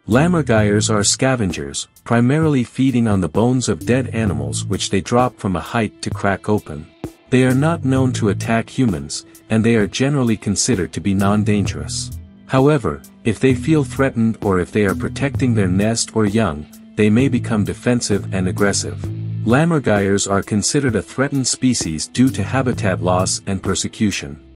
Lammergeiers are scavengers, primarily feeding on the bones of dead animals which they drop from a height to crack open. They are not known to attack humans, and they are generally considered to be non-dangerous. However, if they feel threatened or if they are protecting their nest or young, they may become defensive and aggressive. Lammergeiers are considered a threatened species due to habitat loss and persecution.